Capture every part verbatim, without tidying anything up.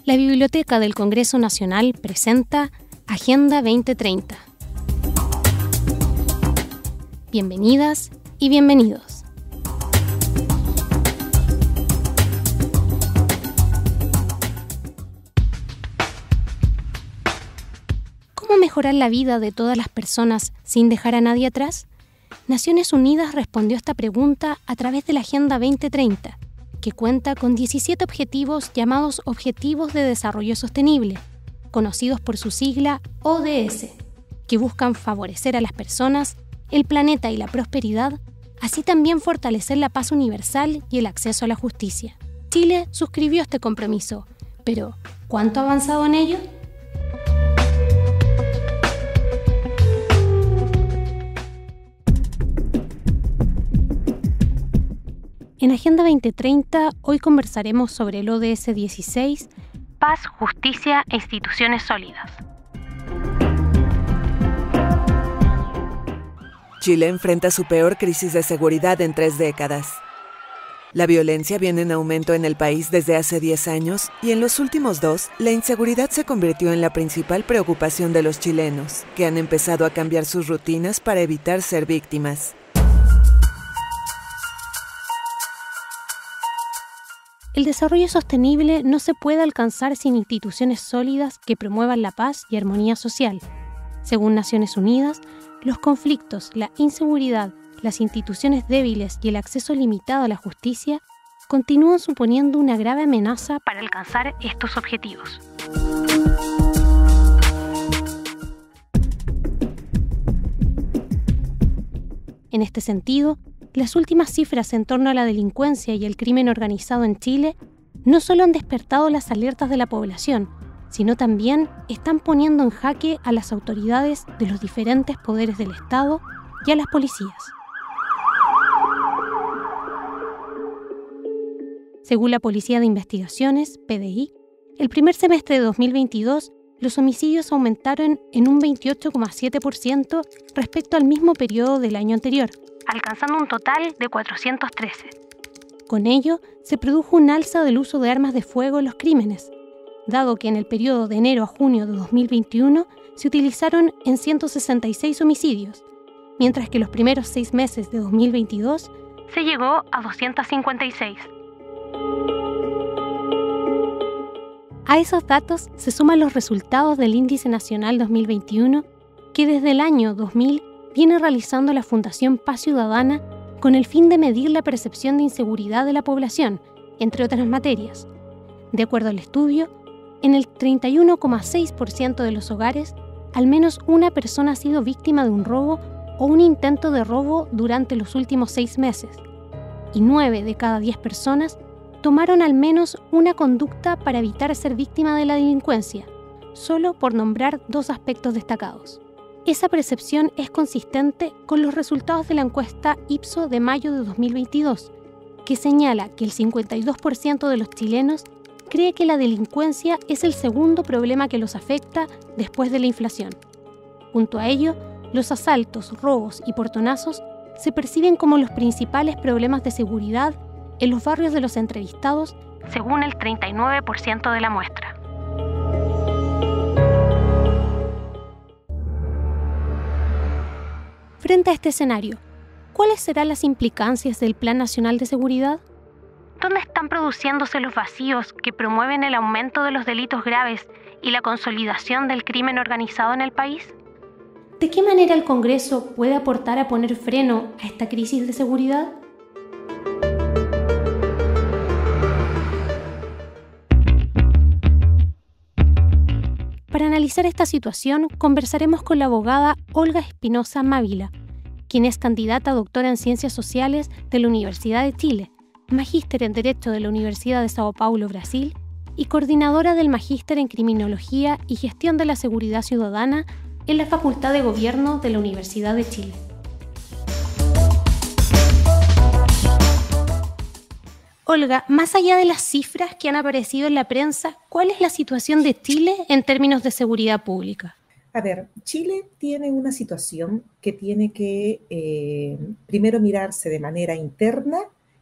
La Biblioteca del Congreso Nacional presenta Agenda veinte treinta. Bienvenidas y bienvenidos. ¿Cómo mejorar la vida de todas las personas sin dejar a nadie atrás? Naciones Unidas respondió a esta pregunta a través de la Agenda veinte treinta, que cuenta con diecisiete objetivos llamados Objetivos de Desarrollo Sostenible, conocidos por su sigla O D S, que buscan favorecer a las personas, el planeta y la prosperidad, así también fortalecer la paz universal y el acceso a la justicia. Chile suscribió este compromiso, pero ¿cuánto ha avanzado en ello? En Agenda veinte treinta, hoy conversaremos sobre el O D S dieciséis, Paz, Justicia e Instituciones Sólidas. Chile enfrenta su peor crisis de seguridad en tres décadas. La violencia viene en aumento en el país desde hace diez años y en los últimos dos, la inseguridad se convirtió en la principal preocupación de los chilenos, que han empezado a cambiar sus rutinas para evitar ser víctimas. El desarrollo sostenible no se puede alcanzar sin instituciones sólidas que promuevan la paz y armonía social. Según Naciones Unidas, los conflictos, la inseguridad, las instituciones débiles y el acceso limitado a la justicia continúan suponiendo una grave amenaza para alcanzar estos objetivos. En este sentido, las últimas cifras en torno a la delincuencia y el crimen organizado en Chile no solo han despertado las alertas de la población, sino también están poniendo en jaque a las autoridades de los diferentes poderes del Estado y a las policías. Según la Policía de Investigaciones, P D I, el primer semestre de dos mil veintidós, los homicidios aumentaron en un veintiocho coma siete por ciento respecto al mismo periodo del año anterior, alcanzando un total de cuatrocientos trece. Con ello, se produjo un alza del uso de armas de fuego en los crímenes, dado que en el periodo de enero a junio de dos mil veintiuno se utilizaron en ciento sesenta y seis homicidios, mientras que los primeros seis meses de dos mil veintidós se llegó a doscientos cincuenta y seis. A esos datos se suman los resultados del Índice Nacional dos mil veintiuno, que desde el año dos mil viene realizando la Fundación Paz Ciudadana con el fin de medir la percepción de inseguridad de la población, entre otras materias. De acuerdo al estudio, en el treinta y uno coma seis por ciento de los hogares, al menos una persona ha sido víctima de un robo o un intento de robo durante los últimos seis meses, y nueve de cada diez personas tomaron al menos una conducta para evitar ser víctima de la delincuencia, solo por nombrar dos aspectos destacados. Esa percepción es consistente con los resultados de la encuesta Ipsos de mayo de dos mil veintidós, que señala que el cincuenta y dos por ciento de los chilenos cree que la delincuencia es el segundo problema que los afecta después de la inflación. Junto a ello, los asaltos, robos y portonazos se perciben como los principales problemas de seguridad en los barrios de los entrevistados, según el treinta y nueve por ciento de la muestra. Frente a este escenario, ¿cuáles serán las implicancias del Plan Nacional de Seguridad? ¿Dónde están produciéndose los vacíos que promueven el aumento de los delitos graves y la consolidación del crimen organizado en el país? ¿De qué manera el Congreso puede aportar a poner freno a esta crisis de seguridad? Para analizar esta situación, conversaremos con la abogada Olga Espinosa Mávila, quien es candidata a doctora en Ciencias Sociales de la Universidad de Chile, magíster en Derecho de la Universidad de Sao Paulo, Brasil, y coordinadora del Magíster en Criminología y Gestión de la Seguridad Ciudadana en la Facultad de Gobierno de la Universidad de Chile. Olga, más allá de las cifras que han aparecido en la prensa, ¿cuál es la situación de Chile en términos de seguridad pública? A ver, Chile tiene una situación que tiene que eh, primero mirarse de manera interna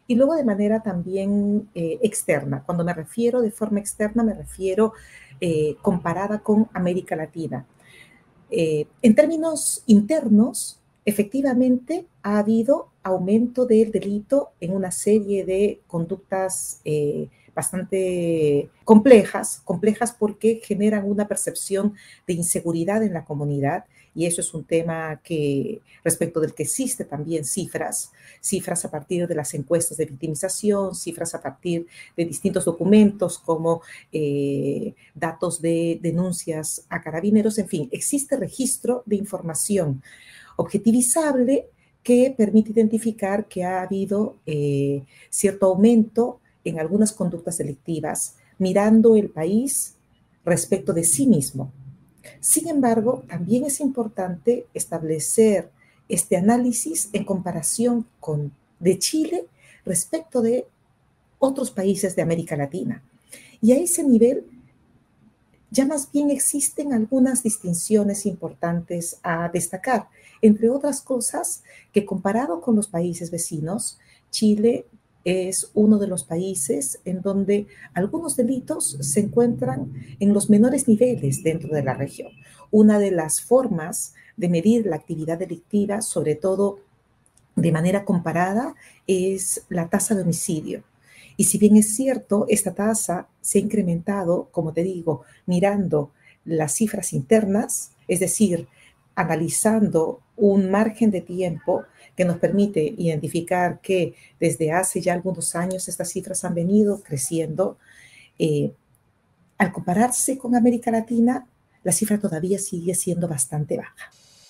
y luego de manera también eh, externa. Cuando me refiero de forma externa, me refiero eh, comparada con América Latina. Eh, en términos internos, efectivamente ha habido aumento del delito en una serie de conductas eh, bastante complejas, complejas porque generan una percepción de inseguridad en la comunidad, y eso es un tema que, respecto del que existe también cifras, cifras a partir de las encuestas de victimización, cifras a partir de distintos documentos como eh, datos de denuncias a carabineros, en fin, existe registro de información objetivizable que permite identificar que ha habido eh, cierto aumento en algunas conductas delictivas, mirando el país respecto de sí mismo. Sin embargo, también es importante establecer este análisis en comparación con, de Chile respecto de otros países de América Latina. Y a ese nivel ya más bien existen algunas distinciones importantes a destacar. Entre otras cosas, que comparado con los países vecinos, Chile es uno de los países en donde algunos delitos se encuentran en los menores niveles dentro de la región. Una de las formas de medir la actividad delictiva, sobre todo de manera comparada, es la tasa de homicidio. Y si bien es cierto, esta tasa se ha incrementado, como te digo, mirando las cifras internas, es decir, analizando un margen de tiempo que nos permite identificar que desde hace ya algunos años estas cifras han venido creciendo. Eh, al compararse con América Latina, la cifra todavía sigue siendo bastante baja.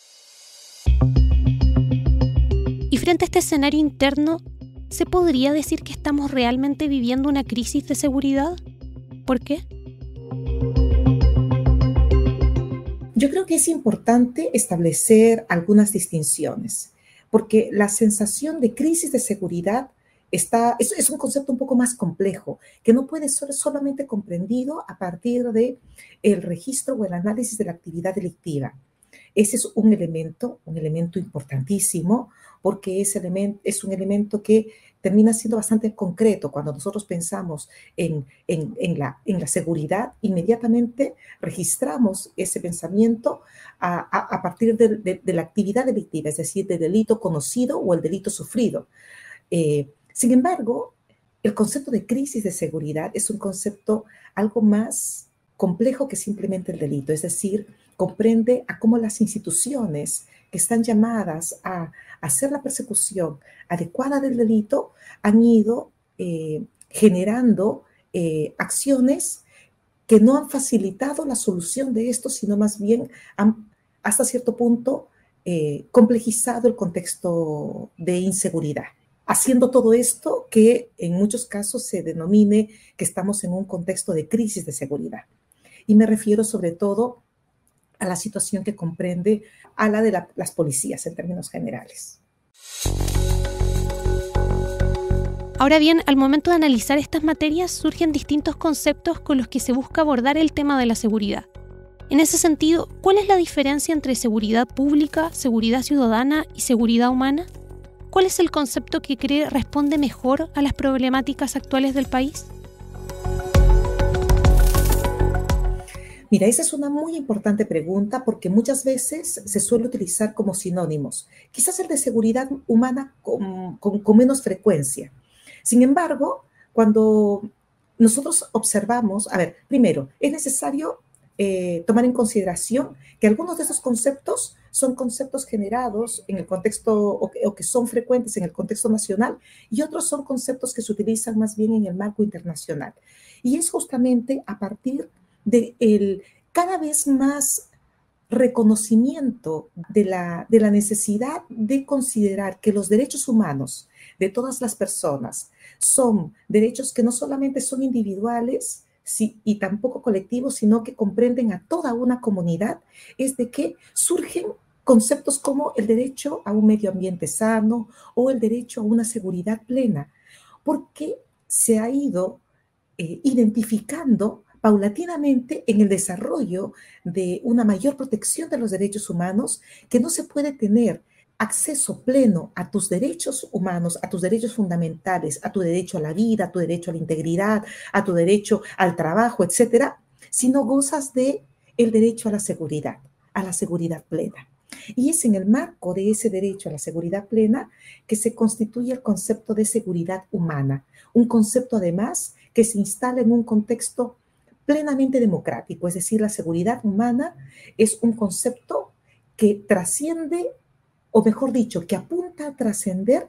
Y frente a este escenario interno, ¿se podría decir que estamos realmente viviendo una crisis de seguridad? ¿Por qué? Yo creo que es importante establecer algunas distinciones, porque la sensación de crisis de seguridad está, es, es un concepto un poco más complejo, que no puede ser solamente comprendido a partir del registro o el análisis de la actividad delictiva. Ese es un elemento, un elemento importantísimo, porque ese elemento es un elemento que termina siendo bastante concreto. Cuando nosotros pensamos en, en, en, la, en la seguridad, inmediatamente registramos ese pensamiento a, a, a partir de, de, de la actividad delictiva, es decir, del delito conocido o el delito sufrido. Eh, sin embargo, el concepto de crisis de seguridad es un concepto algo más complejo que simplemente el delito, es decir, comprende a cómo las instituciones que están llamadas a hacer la persecución adecuada del delito han ido eh, generando eh, acciones que no han facilitado la solución de esto, sino más bien han, hasta cierto punto, eh, complejizado el contexto de inseguridad, haciendo todo esto que en muchos casos se denomine que estamos en un contexto de crisis de seguridad. Y me refiero sobre todo a la situación que comprende a la de la, las policías en términos generales. Ahora bien, al momento de analizar estas materias surgen distintos conceptos con los que se busca abordar el tema de la seguridad. En ese sentido, ¿cuál es la diferencia entre seguridad pública, seguridad ciudadana y seguridad humana? ¿Cuál es el concepto que cree responde mejor a las problemáticas actuales del país? Mira, esa es una muy importante pregunta porque muchas veces se suele utilizar como sinónimos. Quizás el de seguridad humana con, con, con menos frecuencia. Sin embargo, cuando nosotros observamos, a ver, primero, es necesario eh, tomar en consideración que algunos de esos conceptos son conceptos generados en el contexto o que, o que son frecuentes en el contexto nacional y otros son conceptos que se utilizan más bien en el marco internacional. Y es justamente a partir de el cada vez más reconocimiento de la, de la necesidad de considerar que los derechos humanos de todas las personas son derechos que no solamente son individuales sí, y tampoco colectivos, sino que comprenden a toda una comunidad, es de que surgen conceptos como el derecho a un medio ambiente sano o el derecho a una seguridad plena, porque se ha ido eh, identificando paulatinamente en el desarrollo de una mayor protección de los derechos humanos que no se puede tener acceso pleno a tus derechos humanos, a tus derechos fundamentales, a tu derecho a la vida, a tu derecho a la integridad, a tu derecho al trabajo, etcétera, si no gozas de el derecho a la seguridad, a la seguridad plena. Y es en el marco de ese derecho a la seguridad plena que se constituye el concepto de seguridad humana, un concepto además que se instala en un contexto plenamente democrático, es decir, la seguridad humana es un concepto que trasciende, o mejor dicho, que apunta a trascender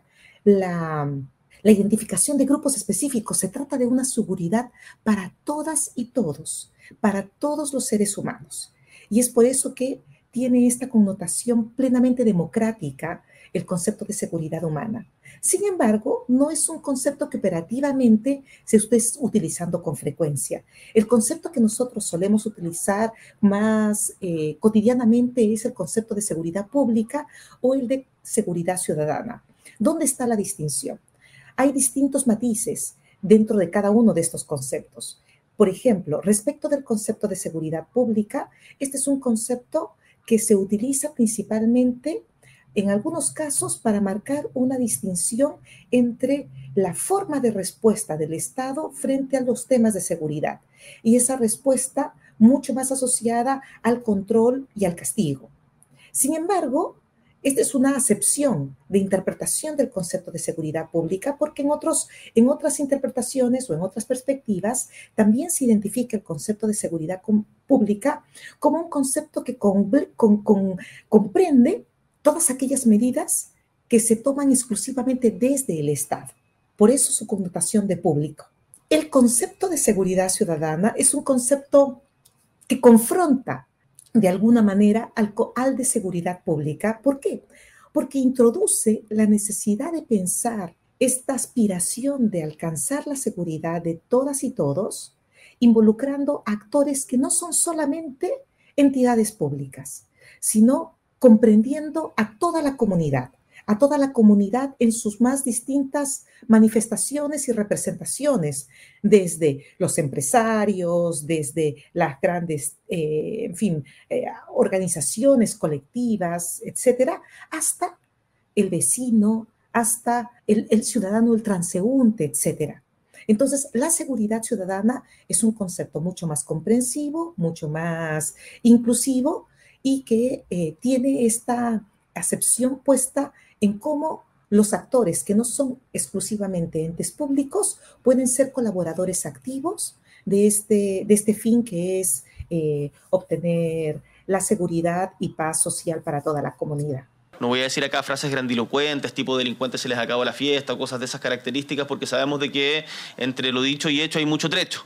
la, la identificación de grupos específicos. Se trata de una seguridad para todas y todos, para todos los seres humanos. Y es por eso que tiene esta connotación plenamente democrática el concepto de seguridad humana. Sin embargo, no es un concepto que operativamente se esté utilizando con frecuencia. El concepto que nosotros solemos utilizar más eh, cotidianamente es el concepto de seguridad pública o el de seguridad ciudadana. ¿Dónde está la distinción? Hay distintos matices dentro de cada uno de estos conceptos. Por ejemplo, respecto del concepto de seguridad pública, este es un concepto que se utiliza principalmente en algunos casos para marcar una distinción entre la forma de respuesta del Estado frente a los temas de seguridad y esa respuesta mucho más asociada al control y al castigo. Sin embargo, esta es una acepción de interpretación del concepto de seguridad pública porque en, otros, en otras interpretaciones o en otras perspectivas también se identifica el concepto de seguridad pública como un concepto que con, con, con, comprende todas aquellas medidas que se toman exclusivamente desde el Estado. Por eso su connotación de público. El concepto de seguridad ciudadana es un concepto que confronta de alguna manera al, al de seguridad pública. ¿Por qué? Porque introduce la necesidad de pensar esta aspiración de alcanzar la seguridad de todas y todos, involucrando actores que no son solamente entidades públicas, sino comprendiendo a toda la comunidad, a toda la comunidad en sus más distintas manifestaciones y representaciones, desde los empresarios, desde las grandes, eh, en fin, eh, organizaciones colectivas, etcétera, hasta el vecino, hasta el, el ciudadano, el transeúnte, etcétera. Entonces, la seguridad ciudadana es un concepto mucho más comprensivo, mucho más inclusivo y que eh, tiene esta acepción puesta en cómo los actores que no son exclusivamente entes públicos pueden ser colaboradores activos de este, de este fin que es eh, obtener la seguridad y paz social para toda la comunidad. No voy a decir acá frases grandilocuentes, tipo delincuentes se les acabó la fiesta o cosas de esas características, porque sabemos de que entre lo dicho y hecho hay mucho trecho.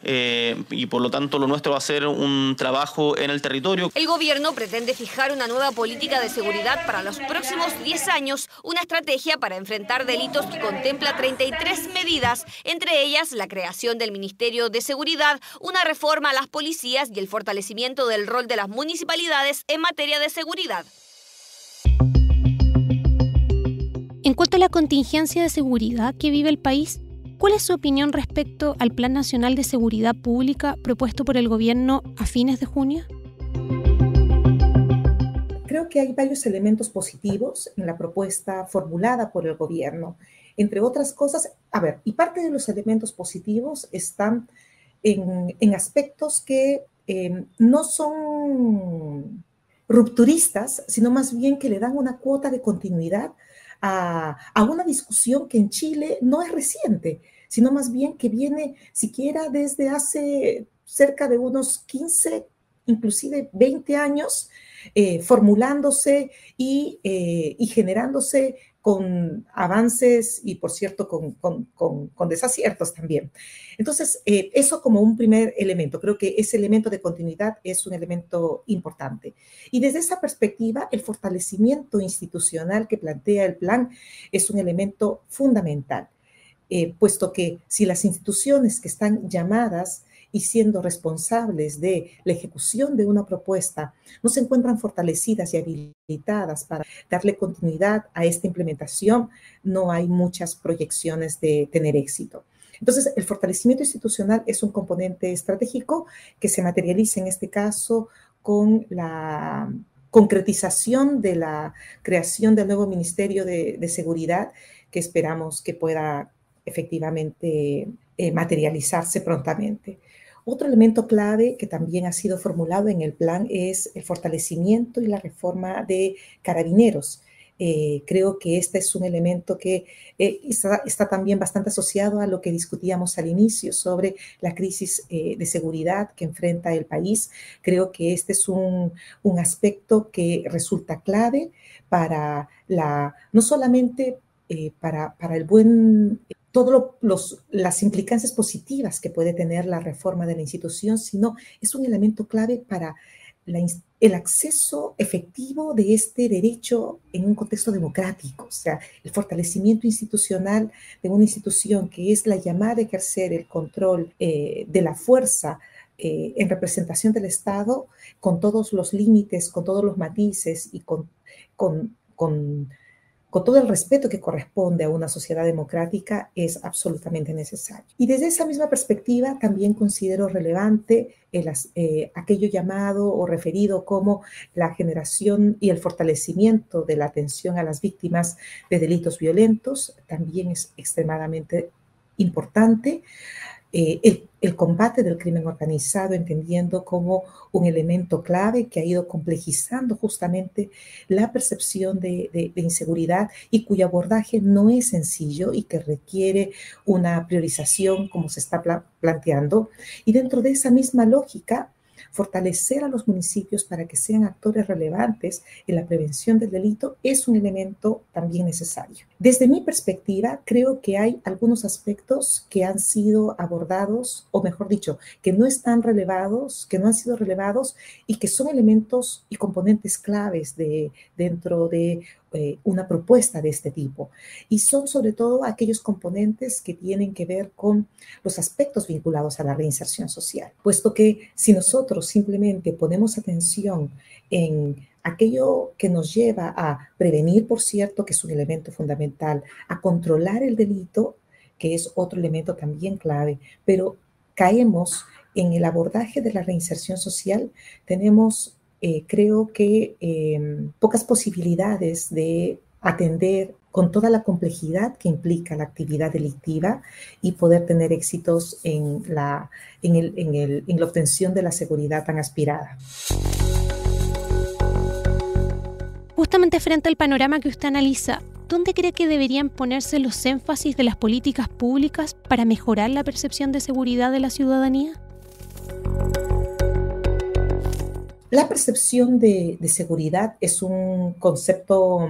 Eh, y por lo tanto lo nuestro va a ser un trabajo en el territorio. El gobierno pretende fijar una nueva política de seguridad para los próximos diez años, una estrategia para enfrentar delitos que contempla treinta y tres medidas, entre ellas la creación del Ministerio de Seguridad, una reforma a las policías y el fortalecimiento del rol de las municipalidades en materia de seguridad. En cuanto a la contingencia de seguridad que vive el país, ¿cuál es su opinión respecto al Plan Nacional de Seguridad Pública propuesto por el gobierno a fines de junio? Creo que hay varios elementos positivos en la propuesta formulada por el gobierno. Entre otras cosas, a ver, y parte de los elementos positivos están en, en aspectos que eh, no son rupturistas, sino más bien que le dan una cuota de continuidad A, a una discusión que en Chile no es reciente, sino más bien que viene siquiera desde hace cerca de unos quince, inclusive veinte años, eh, formulándose y, eh, y generándose con avances y, por cierto, con, con, con, con desaciertos también. Entonces, eh, eso como un primer elemento. Creo que ese elemento de continuidad es un elemento importante. Y desde esa perspectiva, el fortalecimiento institucional que plantea el plan es un elemento fundamental, eh, puesto que si las instituciones que están llamadas y siendo responsables de la ejecución de una propuesta no se encuentran fortalecidas y habilitadas para darle continuidad a esta implementación, no hay muchas proyecciones de tener éxito. Entonces, el fortalecimiento institucional es un componente estratégico que se materializa en este caso con la, concretización de la creación del nuevo Ministerio de, de Seguridad, que esperamos que pueda efectivamente eh, materializarse prontamente. Otro elemento clave que también ha sido formulado en el plan es el fortalecimiento y la reforma de Carabineros. Eh, creo que este es un elemento que eh, está, está también bastante asociado a lo que discutíamos al inicio sobre la crisis eh, de seguridad que enfrenta el país. Creo que este es un, un aspecto que resulta clave para la, no solamente eh, para, para el buen... todas las implicancias positivas que puede tener la reforma de la institución, sino es un elemento clave para la, el acceso efectivo de este derecho en un contexto democrático. O sea, el fortalecimiento institucional de una institución que es la llamada a ejercer el control eh, de la fuerza eh, en representación del Estado, con todos los límites, con todos los matices y con... con, con con todo el respeto que corresponde a una sociedad democrática, es absolutamente necesario. Y desde esa misma perspectiva también considero relevante el, eh, aquello llamado o referido como la generación y el fortalecimiento de la atención a las víctimas de delitos violentos, también es extremadamente importante. Eh, el, el combate del crimen organizado, entendiendo como un elemento clave que ha ido complejizando justamente la percepción de, de, de inseguridad y cuyo abordaje no es sencillo y que requiere una priorización como se está pla- planteando. Y dentro de esa misma lógica, fortalecer a los municipios para que sean actores relevantes en la prevención del delito es un elemento también necesario. Desde mi perspectiva, creo que hay algunos aspectos que han sido abordados, o mejor dicho, que no están relevados, que no han sido relevados y que son elementos y componentes claves de, dentro de eh, una propuesta de este tipo. Y son sobre todo aquellos componentes que tienen que ver con los aspectos vinculados a la reinserción social, puesto que si nosotros simplemente ponemos atención en aquello que nos lleva a prevenir, por cierto, que es un elemento fundamental, a controlar el delito, que es otro elemento también clave, pero caemos en el abordaje de la reinserción social, tenemos, eh, creo que, eh, pocas posibilidades de atender con toda la complejidad que implica la actividad delictiva y poder tener éxitos en la, en el, en el, en la obtención de la seguridad tan aspirada. Justamente frente al panorama que usted analiza, ¿dónde cree que deberían ponerse los énfasis de las políticas públicas para mejorar la percepción de seguridad de la ciudadanía? La percepción de, de seguridad es un concepto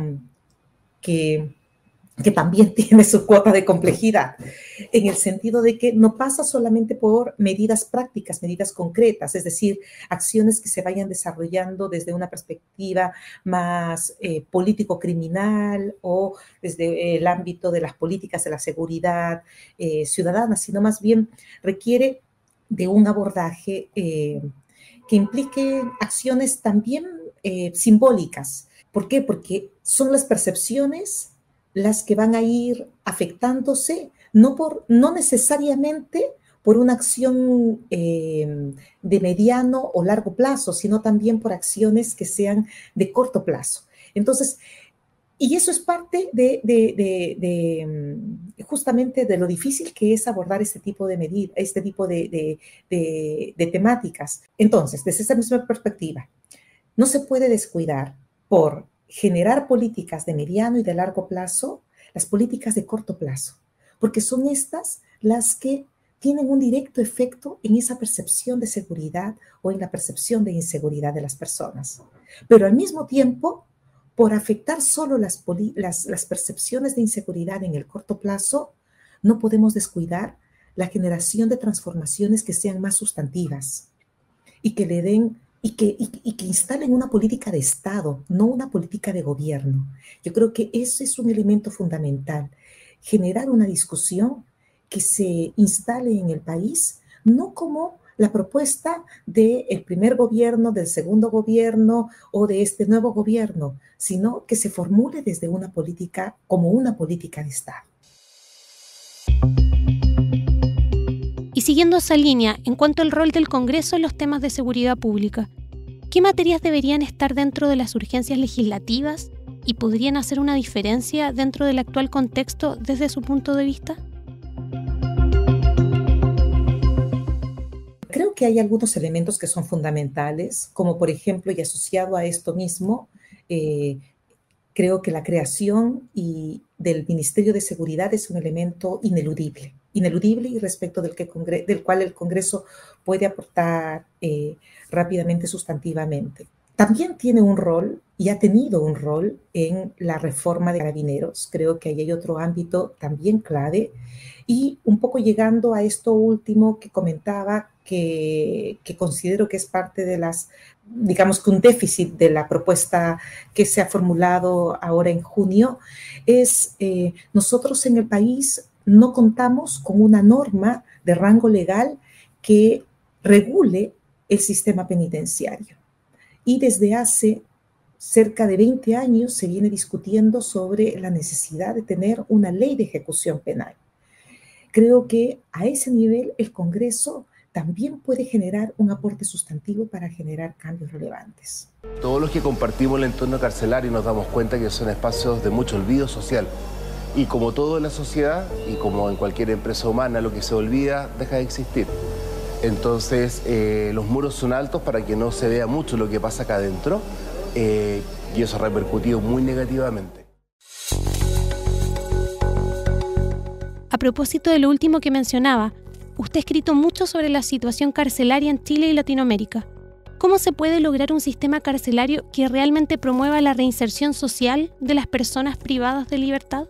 que, que también tiene su cuota de complejidad, en el sentido de que no pasa solamente por medidas prácticas, medidas concretas, es decir, acciones que se vayan desarrollando desde una perspectiva más eh, político-criminal o desde el ámbito de las políticas de la seguridad eh, ciudadana, sino más bien requiere de un abordaje eh, que implique acciones también eh, simbólicas. ¿Por qué? Porque son las percepciones las que van a ir afectándose, no, por, no necesariamente por una acción eh, de mediano o largo plazo, sino también por acciones que sean de corto plazo. Entonces, y eso es parte de, de, de, de justamente de lo difícil que es abordar este tipo de medidas, este tipo de, de, de, de temáticas. Entonces, desde esa misma perspectiva, no se puede descuidar por generar políticas de mediano y de largo plazo, las políticas de corto plazo, porque son estas las que tienen un directo efecto en esa percepción de seguridad o en la percepción de inseguridad de las personas. Pero al mismo tiempo, por afectar solo las, las, las percepciones de inseguridad en el corto plazo, no podemos descuidar la generación de transformaciones que sean más sustantivas y que le den y que, y, y que instalen una política de Estado, no una política de gobierno. Yo creo que ese es un elemento fundamental, generar una discusión que se instale en el país, no como la propuesta del primer gobierno, del segundo gobierno o de este nuevo gobierno, sino que se formule desde una política, como una política de Estado. Y siguiendo esa línea, en cuanto al rol del Congreso en los temas de seguridad pública, ¿Qué materias deberían estar dentro de las urgencias legislativas y podrían hacer una diferencia dentro del actual contexto desde su punto de vista? Creo que hay algunos elementos que son fundamentales, como por ejemplo, y asociado a esto mismo, eh, creo que la creación y del Ministerio de Seguridad es un elemento ineludible, ineludible y respecto del, que congre- del cual el Congreso puede aportar eh, rápidamente, sustantivamente. También tiene un rol y ha tenido un rol en la reforma de Carabineros. Creo que ahí hay otro ámbito también clave. Y un poco llegando a esto último que comentaba, que, que considero que es parte de las, digamos que un déficit de la propuesta que se ha formulado ahora en junio, es eh, nosotros en el país no contamos con una norma de rango legal que regule el sistema penitenciario. Y desde hace cerca de veinte años se viene discutiendo sobre la necesidad de tener una ley de ejecución penal. Creo que a ese nivel el Congreso también puede generar un aporte sustantivo para generar cambios relevantes. Todos los que compartimos el entorno carcelario nos damos cuenta que son espacios de mucho olvido social. Y como todo en la sociedad, y como en cualquier empresa humana, lo que se olvida deja de existir. Entonces, eh, los muros son altos para que no se vea mucho lo que pasa acá adentro, eh, y eso ha repercutido muy negativamente. A propósito de lo último que mencionaba, usted ha escrito mucho sobre la situación carcelaria en Chile y Latinoamérica. ¿Cómo se puede lograr un sistema carcelario que realmente promueva la reinserción social de las personas privadas de libertad?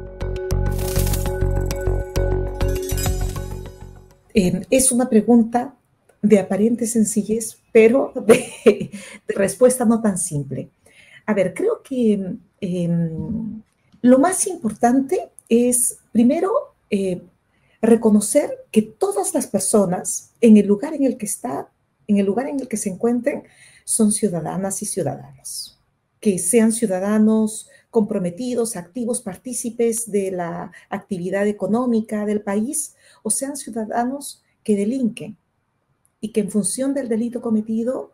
Eh, es una pregunta de aparente sencillez, pero de, de respuesta no tan simple. A ver, creo que eh, lo más importante es, primero, eh, reconocer que todas las personas en el lugar en el que están, en el lugar en el que se encuentren, son ciudadanas y ciudadanos. Que sean ciudadanos comprometidos, activos, partícipes de la actividad económica del país, o sean ciudadanos que delinquen y que en función del delito cometido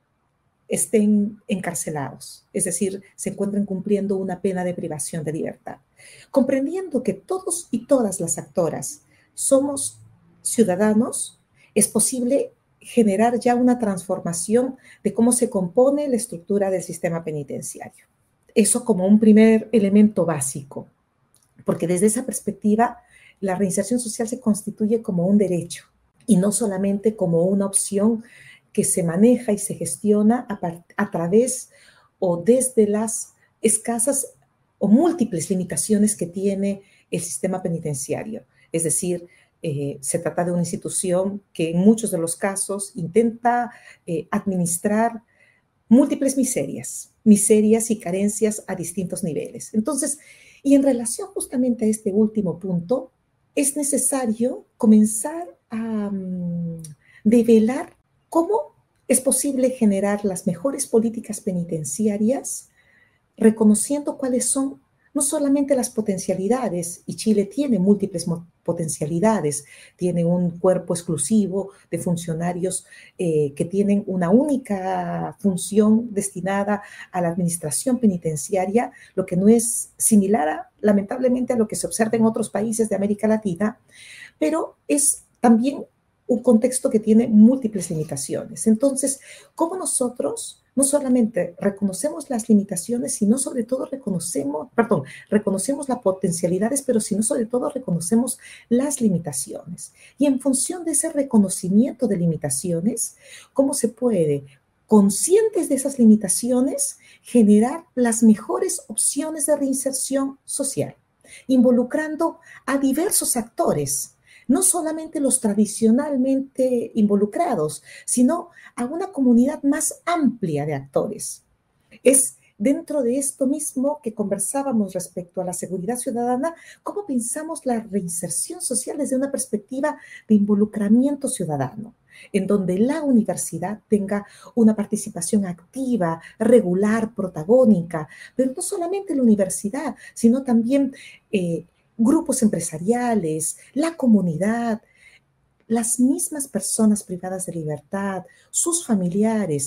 estén encarcelados, es decir, se encuentren cumpliendo una pena de privación de libertad. Comprendiendo que todos y todas las actoras somos ciudadanos, es posible generar ya una transformación de cómo se compone la estructura del sistema penitenciario. Eso como un primer elemento básico, porque desde esa perspectiva la reinserción social se constituye como un derecho y no solamente como una opción que se maneja y se gestiona a, a través o desde las escasas o múltiples limitaciones que tiene el sistema penitenciario. Es decir, eh, se trata de una institución que en muchos de los casos intenta eh, administrar múltiples miserias, miserias y carencias a distintos niveles. Entonces, y en relación justamente a este último punto, es necesario comenzar a um, develar cómo es posible generar las mejores políticas penitenciarias, reconociendo cuáles son no solamente las potencialidades, y Chile tiene múltiples potencialidades, tiene un cuerpo exclusivo de funcionarios eh, que tienen una única función destinada a la administración penitenciaria, lo que no es similar, a, lamentablemente, a lo que se observa en otros países de América Latina, pero es también un contexto que tiene múltiples limitaciones. Entonces, ¿cómo nosotros no solamente reconocemos las limitaciones, sino sobre todo reconocemos, perdón, reconocemos las potencialidades, pero sino sobre todo reconocemos las limitaciones? Y en función de ese reconocimiento de limitaciones, ¿cómo se puede, conscientes de esas limitaciones, generar las mejores opciones de reinserción social, involucrando a diversos actores? No solamente los tradicionalmente involucrados, sino a una comunidad más amplia de actores. Es dentro de esto mismo que conversábamos respecto a la seguridad ciudadana, cómo pensamos la reinserción social desde una perspectiva de involucramiento ciudadano, en donde la universidad tenga una participación activa, regular, protagónica, pero no solamente la universidad, sino también eh, grupos empresariales, la comunidad, las mismas personas privadas de libertad, sus familiares,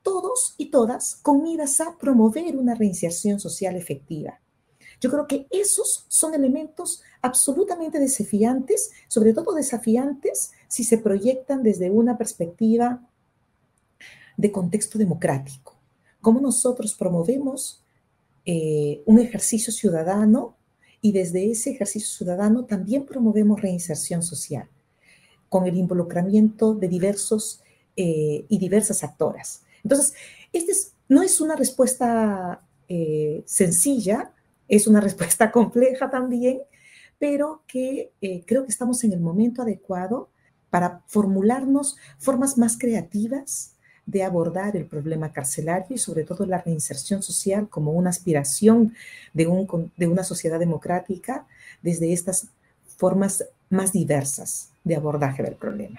todos y todas con miras a promover una reinserción social efectiva. Yo creo que esos son elementos absolutamente desafiantes, sobre todo desafiantes si se proyectan desde una perspectiva de contexto democrático. Cómo nosotros promovemos eh, un ejercicio ciudadano y desde ese ejercicio ciudadano también promovemos reinserción social, con el involucramiento de diversos eh, y diversas actoras. Entonces, este es, no es una respuesta eh, sencilla, es una respuesta compleja también, pero que eh, creo que estamos en el momento adecuado para formularnos formas más creativas de abordar el problema carcelario y sobre todo la reinserción social como una aspiración de, un, de una sociedad democrática desde estas formas más diversas de abordaje del problema.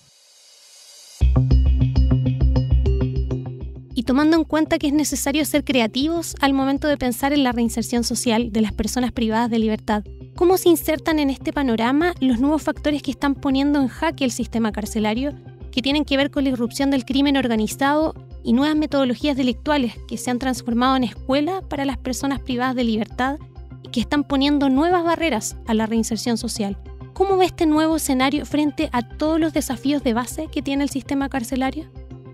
Y tomando en cuenta que es necesario ser creativos al momento de pensar en la reinserción social de las personas privadas de libertad, ¿cómo se insertan en este panorama los nuevos factores que están poniendo en jaque el sistema carcelario, que tienen que ver con la irrupción del crimen organizado y nuevas metodologías delictuales que se han transformado en escuela para las personas privadas de libertad y que están poniendo nuevas barreras a la reinserción social? ¿Cómo ve este nuevo escenario frente a todos los desafíos de base que tiene el sistema carcelario?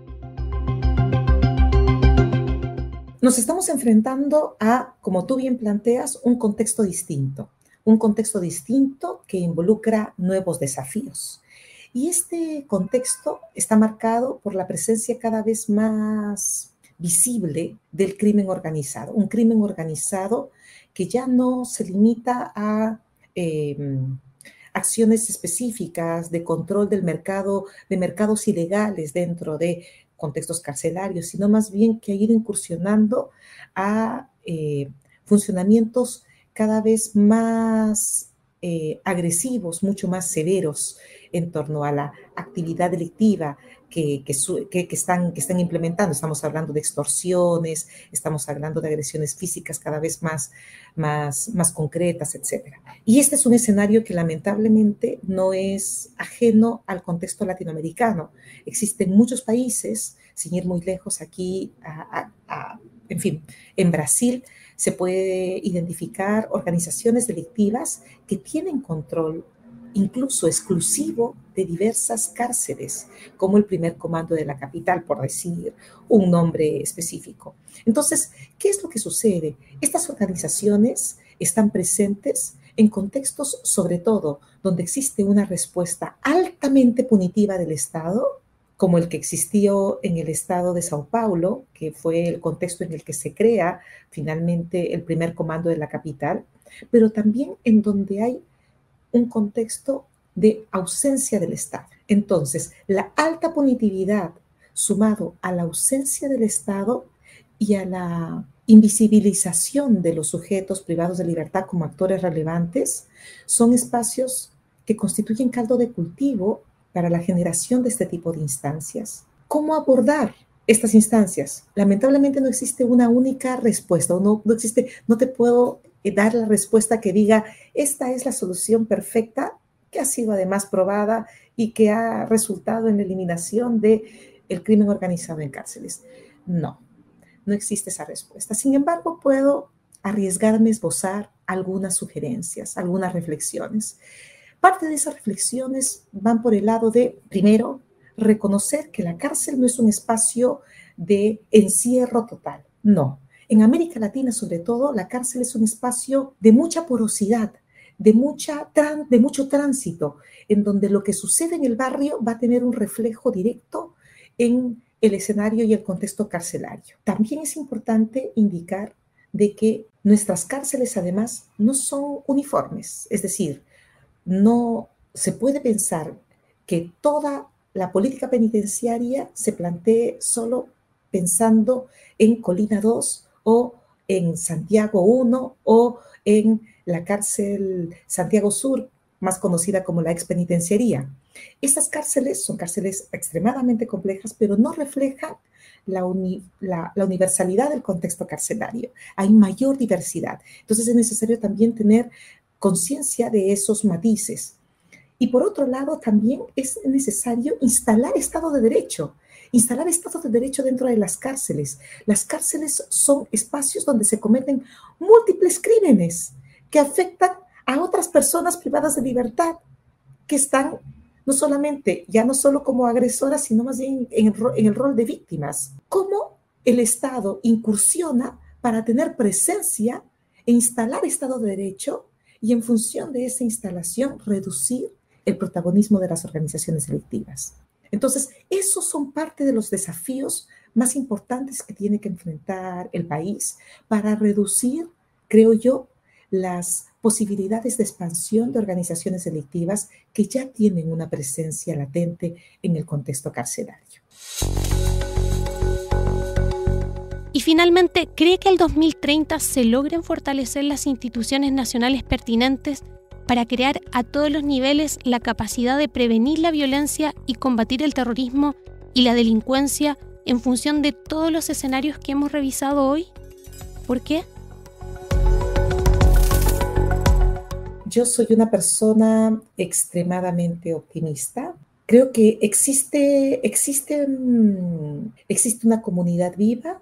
Nos estamos enfrentando a, como tú bien planteas, un contexto distinto, un contexto distinto que involucra nuevos desafíos. Y este contexto está marcado por la presencia cada vez más visible del crimen organizado, un crimen organizado que ya no se limita a eh, acciones específicas de control del mercado, de mercados ilegales dentro de contextos carcelarios, sino más bien que ha ido incursionando a eh, funcionamientos cada vez más eh, agresivos, mucho más severos en torno a la actividad delictiva que, que, que, que, están, que están implementando. Estamos hablando de extorsiones, estamos hablando de agresiones físicas cada vez más, más, más concretas, etcétera. Y este es un escenario que lamentablemente no es ajeno al contexto latinoamericano. Existen muchos países, sin ir muy lejos aquí, a, a, a, en fin, en Brasil se puede identificar organizaciones delictivas que tienen control incluso exclusivo de diversas cárceles, como el primer comando de la capital, por decir un nombre específico. Entonces, ¿qué es lo que sucede? Estas organizaciones están presentes en contextos, sobre todo, donde existe una respuesta altamente punitiva del Estado, como el que existió en el estado de Sao Paulo, que fue el contexto en el que se crea finalmente el primer comando de la capital, pero también en donde hay un contexto de ausencia del Estado. Entonces, la alta punitividad sumado a la ausencia del Estado y a la invisibilización de los sujetos privados de libertad como actores relevantes son espacios que constituyen caldo de cultivo para la generación de este tipo de instancias. ¿Cómo abordar estas instancias? Lamentablemente no existe una única respuesta, no, no existe, no te puedo dar la respuesta que diga, esta es la solución perfecta, que ha sido además probada y que ha resultado en la eliminación del crimen organizado en cárceles. No, no existe esa respuesta. Sin embargo, puedo arriesgarme a esbozar algunas sugerencias, algunas reflexiones. Parte de esas reflexiones van por el lado de, primero, reconocer que la cárcel no es un espacio de encierro total. No. En América Latina, sobre todo, la cárcel es un espacio de mucha porosidad, de, mucha, de mucho tránsito, en donde lo que sucede en el barrio va a tener un reflejo directo en el escenario y el contexto carcelario. También es importante indicar de que nuestras cárceles, además, no son uniformes, es decir, no se puede pensar que toda la política penitenciaria se plantee solo pensando en Colina dos o en Santiago uno o en la cárcel Santiago Sur, más conocida como la expenitenciaría. Estas cárceles son cárceles extremadamente complejas, pero no reflejan la, uni, la, la universalidad del contexto carcelario. Hay mayor diversidad. Entonces es necesario también tener conciencia de esos matices. Y por otro lado, también es necesario instalar Estado de Derecho. instalar estados de derecho dentro de las cárceles. Las cárceles son espacios donde se cometen múltiples crímenes que afectan a otras personas privadas de libertad, que están no solamente, ya no solo como agresoras, sino más bien en el, en el rol de víctimas. ¿Cómo el Estado incursiona para tener presencia e instalar Estado de Derecho y en función de esa instalación reducir el protagonismo de las organizaciones delictivas? Entonces, esos son parte de los desafíos más importantes que tiene que enfrentar el país para reducir, creo yo, las posibilidades de expansión de organizaciones delictivas que ya tienen una presencia latente en el contexto carcelario. Y finalmente, ¿cree que al dos mil treinta se logren fortalecer las instituciones nacionales pertinentes para crear a todos los niveles la capacidad de prevenir la violencia y combatir el terrorismo y la delincuencia en función de todos los escenarios que hemos revisado hoy? ¿Por qué? Yo soy una persona extremadamente optimista. Creo que existe, existe, existe una comunidad viva,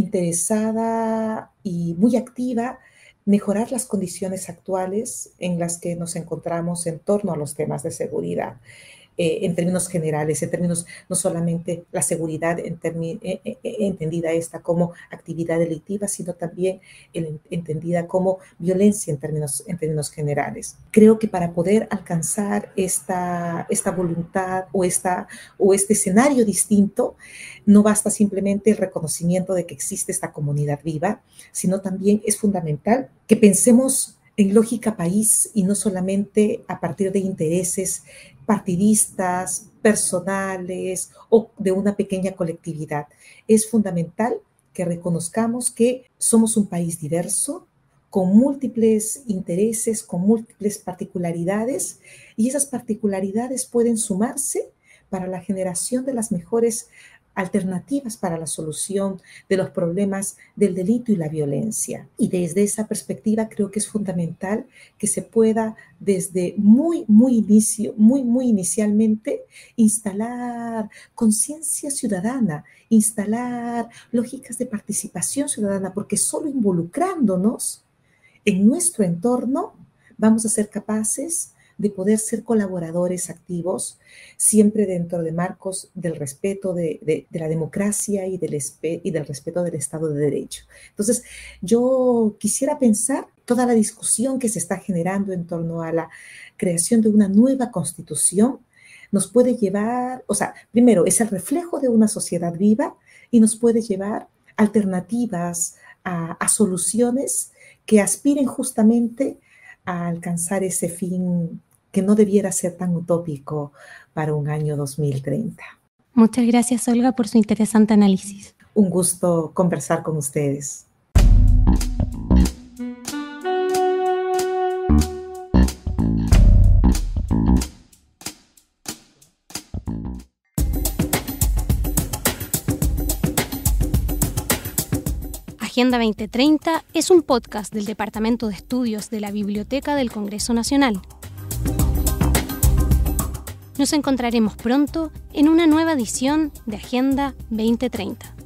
interesada y muy activa mejorar las condiciones actuales en las que nos encontramos en torno a los temas de seguridad. Eh, en términos generales, en términos no solamente la seguridad en termi- eh, eh, entendida esta como actividad delictiva, sino también el, entendida como violencia en términos, en términos generales. Creo que para poder alcanzar esta, esta voluntad o, esta, o este escenario distinto, no basta simplemente el reconocimiento de que existe esta comunidad viva, sino también es fundamental que pensemos en lógica país y no solamente a partir de intereses partidistas, personales o de una pequeña colectividad. Es fundamental que reconozcamos que somos un país diverso, con múltiples intereses, con múltiples particularidades, y esas particularidades pueden sumarse para la generación de las mejores alternativas para la solución de los problemas del delito y la violencia. Y desde esa perspectiva creo que es fundamental que se pueda desde muy, muy inicio, muy, muy inicialmente instalar conciencia ciudadana, instalar lógicas de participación ciudadana, porque solo involucrándonos en nuestro entorno vamos a ser capaces de poder ser colaboradores activos, siempre dentro de marcos del respeto de, de, de la democracia y del, y del respeto del Estado de Derecho. Entonces, yo quisiera pensar toda la discusión que se está generando en torno a la creación de una nueva constitución nos puede llevar, o sea, primero, es el reflejo de una sociedad viva y nos puede llevar alternativas a, a soluciones que aspiren justamente a alcanzar ese fin que no debiera ser tan utópico para un año dos mil treinta. Muchas gracias, Olga, por su interesante análisis. Un gusto conversar con ustedes. Agenda veinte treinta es un podcast del Departamento de Estudios de la Biblioteca del Congreso Nacional. Nos encontraremos pronto en una nueva edición de Agenda veinte treinta.